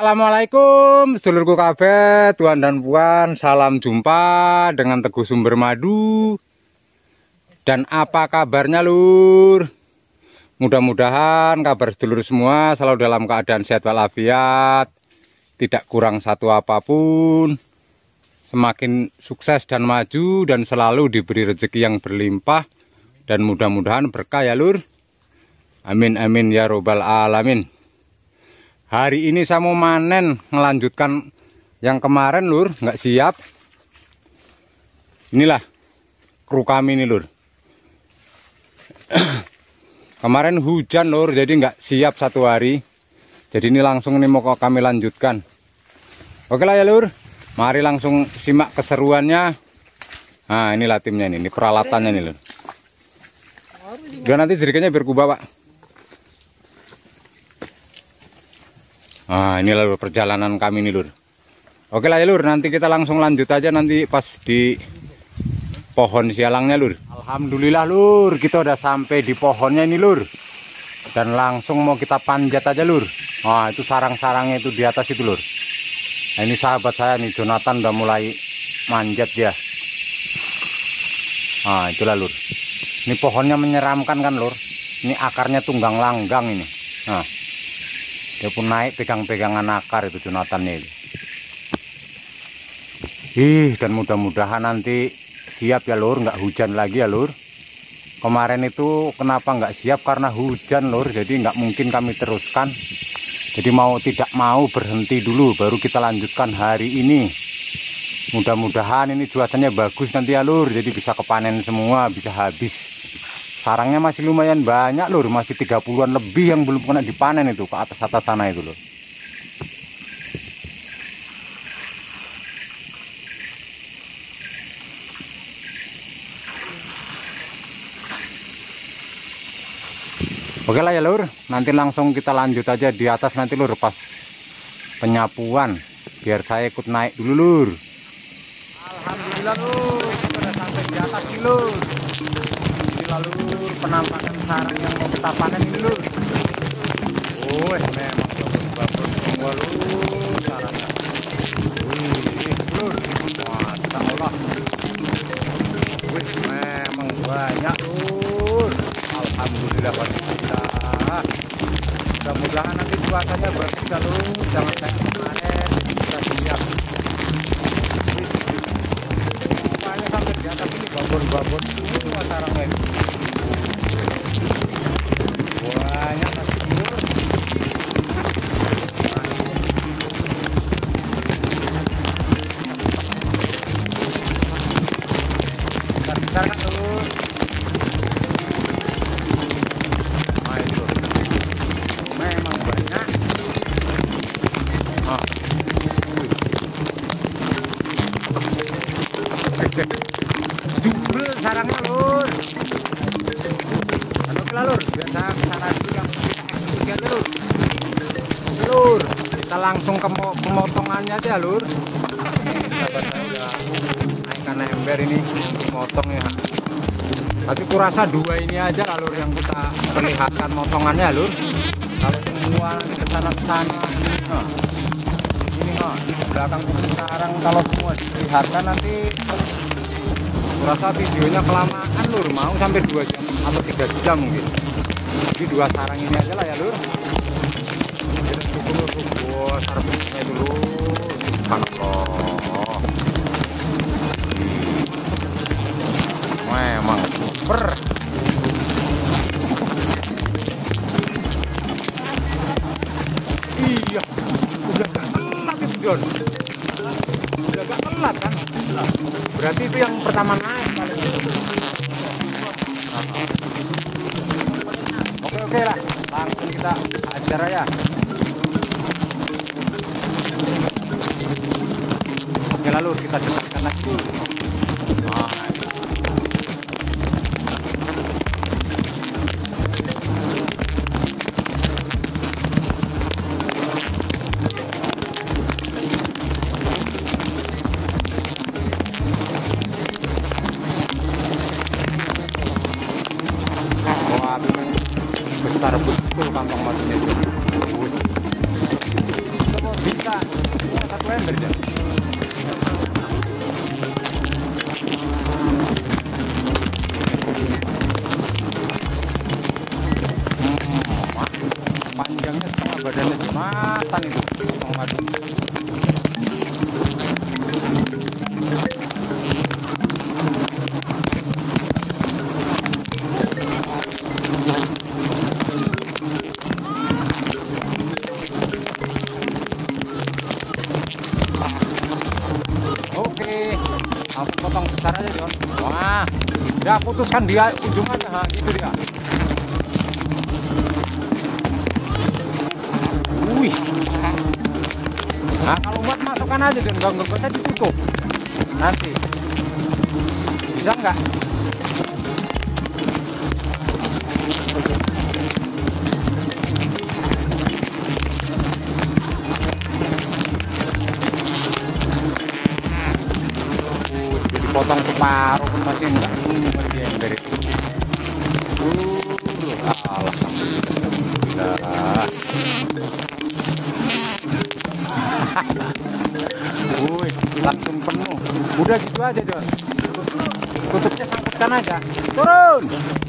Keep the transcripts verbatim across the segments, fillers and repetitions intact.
Assalamualaikum sedulurku kabeh, tuan dan puan, salam jumpa dengan Teguh Sumber Madu. Dan apa kabarnya lur? Mudah-mudahan kabar sedulur semua selalu dalam keadaan sehat walafiat, tidak kurang satu apapun, semakin sukses dan maju, dan selalu diberi rezeki yang berlimpah, dan mudah-mudahan berkah ya lur. Amin amin ya robbal alamin. Hari ini saya mau manen, ngelanjutkan yang kemarin lur, nggak siap. Inilah kru kami ini lur. Kemarin hujan lur, jadi nggak siap satu hari. Jadi ini langsung nih mau kami lanjutkan. Oke lah ya lur, mari langsung simak keseruannya. Nah inilah timnya ini, ini peralatannya nih lur. Biar nanti jerikannya biar kubah pak. Nah ini lur perjalanan kami nih lur. Oke lah ya lur, nanti kita langsung lanjut aja nanti pas di pohon sialangnya lur. Alhamdulillah lur, kita udah sampai di pohonnya ini lur. Dan langsung mau kita panjat aja lur. Nah itu sarang-sarangnya itu di atas itu lur. Nah ini sahabat saya nih Jonathan udah mulai manjat dia. Nah itulah lur. Ini pohonnya menyeramkan kan lur. Ini akarnya tunggang langgang ini. Nah dia pun naik pegang-pegangan akar itu Jonathan ini. Ih, dan mudah-mudahan nanti siap ya lur, nggak hujan lagi ya lur. Kemarin itu kenapa nggak siap karena hujan lur, jadi nggak mungkin kami teruskan. Jadi mau tidak mau berhenti dulu, baru kita lanjutkan hari ini. Mudah-mudahan ini cuacanya bagus nanti ya lur, jadi bisa kepanen semua, bisa habis. Sarangnya masih lumayan banyak lur, masih tiga puluhan lebih yang belum kena dipanen itu ke atas-atas sana itu lur. Oke lah ya lur, nanti langsung kita lanjut aja di atas nanti lur pas penyapuan, biar saya ikut naik dulu lur. Alhamdulillah lur, kita udah sampai di atas nih lur. Lalu penampakan sarang yang mau kita panen ini lur. Oh memang bagus semua lur sarangnya. Wih lur, masya Allah. Wih memang banyak lur. Alhamdulillah alhamdulillah. Mudah-mudahan nanti cuacanya bagus ya lur, jangan kayak kemarin kita siap. Makanya sampai di atas ini babon-babon semua sarangnya. Banyak nasi lur. Besar-besar kan lur. Nah ini lur. Memang banyak. Ah. Jubel sarangnya lur. Oke lah lur, biasa kesana dulu yang kita lur. Lur, kita langsung ke pemotongannya aja lur. Sahabat saya udah naikkan ember ini motong ya. Tapi kurasa dua ini aja lah lur yang kita perlihatkan motongannya lur. Kalau semua nanti kesana kesana, nah ini nah belakang sekarang kalau semua diperlihatkan nanti kurasa videonya kelamaan lur, mau sampai dua jam atau tiga jam mungkin. Jadi dua sarang ini aja lah ya lur. Kita tunggu lur, wah sarangnya itu lur. Subhanallah. Memang super. Iya, udah gak telat itu John. Udah gak telat kan? Berarti itu yang pertama naik kali itu. Oke oke lah, langsung kita ajar aja. Oke lalu kita cepatkan lagi dulu. Nah, besar betul kantong madunya itu. Bisa satu ember Jon. Panjangnya setengah badannya jembatan itu potong madu. Oke, langsung potong besar aja Jon. Wah, udah putuskan dia ujungannya, ha, gitu dia. Wih. Nah kalau buat masukkan aja Jon, gak usah ditutup. Nanti bisa nggak? Potong separuh pun masih enggak di ember itu. Uh, alhamdulillah. Wih, langsung penuh. Udah gitu aja Jon. Tutupnya sangkutkan aja. Turun.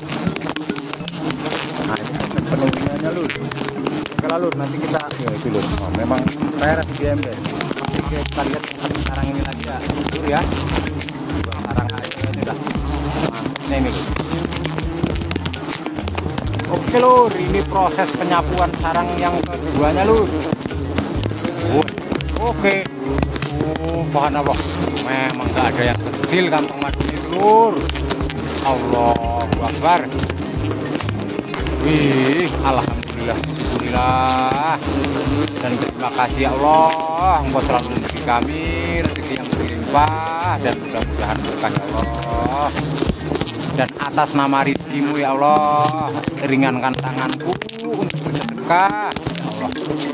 Nah ini penuhnya Lur. Oke Lur, nanti kita ya itu Lur. Oh, memang peres di ember. Oke kita lihat sekarang ini lagi ya. Lur ya. Sarang aja ini dah. Nah, ini Lur. Oke Lur, ini proses penyapuan sarang yang keduanya Lur. Oh, oke. Oh, bahan apa? Memang nggak ada yang kecil kantong madu ini Lur. Allahu Akbar. Wih, alhamdulillah, alhamdulillah. Dan terima kasih ya Allah, Engkau selalu memberi kami rezeki yang berlimpah dan mudah-mudahan berkah ya Allah. Dan atas nama rizkimu ya Allah, ringankan tanganku untuk bersedekah ya Allah.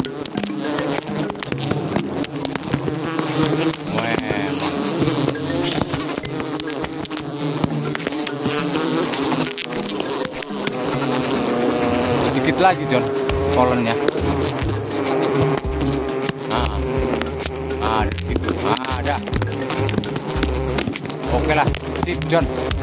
Memang. Sedikit lagi Jon, kolennya. Nah, nah gitu, nah, ada. Oke lah, sip Jon.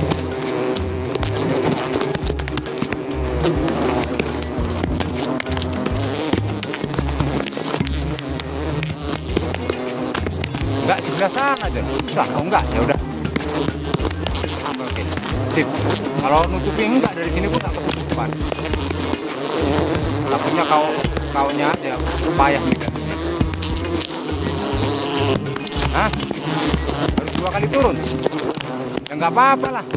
Enggak sebelah sana Jon, susah. Oh enggak, ya udah. Oke, sip. Kalau nutupin enggak dari sini pun tak ketutupan. Takutnya kau kaunya aja payah nih gantinya. Hah? Harus dua kali turun? Ya nggak apa-apa lah.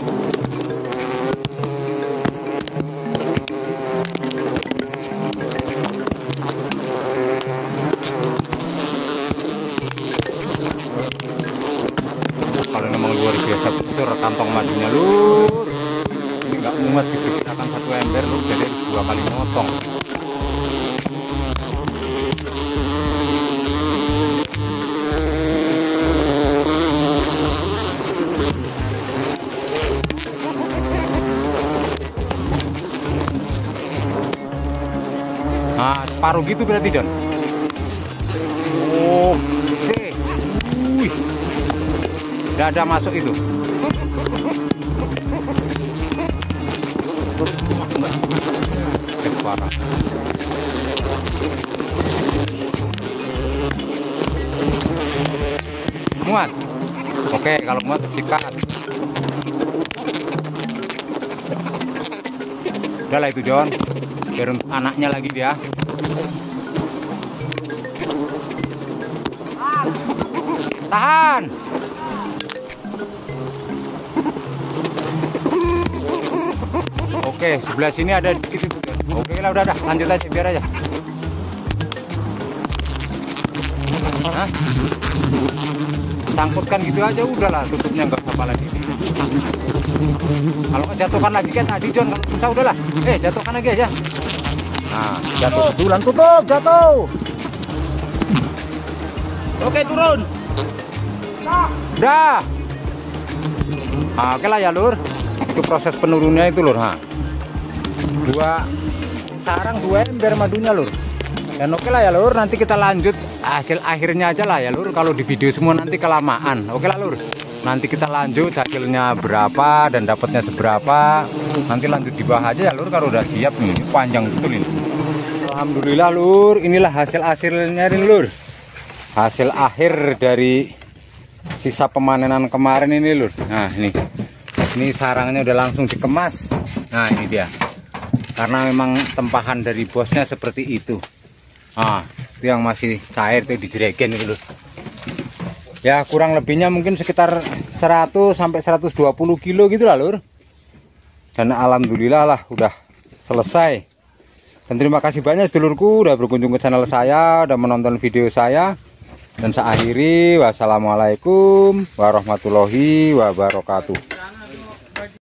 Kalau memang luar biasa besar kantong madunya Lur. Ini nggak muat diperkirakan satu ember Lur, jadi dua kali motong. Nah, separuh gitu berarti Jon. Oh, oke. Wih. Udah ada masuk itu. Parah. Muat. Oke, kalau muat sikat. Udah lah itu Jon. Biar untuk anaknya lagi dia. Tahan. Oke, sebelah sini ada dikit itu. Oke lah, udah dah, lanjut aja biar aja. Hah? Sangkutkan gitu aja udahlah, tutupnya nggak apa-apa lagi. Kalau nggak jatuhkan lagi kan tadi Jon, kalau susah udahlah. Eh, jatuhkan lagi aja. Nah, jatuh betulan, tutup, jatuh. Oke, turun. Udah. Nah, oke lah ya Lur. Itu proses penurunnya itu Lur. Ha. Dua sarang, dua ember madunya Lur. Dan oke lah ya Lur, nanti kita lanjut hasil akhirnya aja lah ya lur. Kalau di video semua nanti kelamaan. Oke lah lur, nanti kita lanjut hasilnya berapa dan dapatnya seberapa, nanti lanjut dibahas aja ya lur. Kalau udah siap nih, ini panjang betul ini. Alhamdulillah lur, inilah hasil hasilnya ini lur, hasil akhir dari sisa pemanenan kemarin ini lur. Nah ini ini sarangnya udah langsung dikemas. Nah ini dia, karena memang tempahan dari bosnya seperti itu. Nah itu yang masih cair tuh dijregen itu lur. Ya kurang lebihnya mungkin sekitar seratus sampai seratus dua puluh kilo gitu lah lur. Dan alhamdulillah lah udah selesai. Dan terima kasih banyak sedulurku udah berkunjung ke channel saya, udah menonton video saya. Dan saya akhiri, wassalamualaikum warahmatullahi wabarakatuh.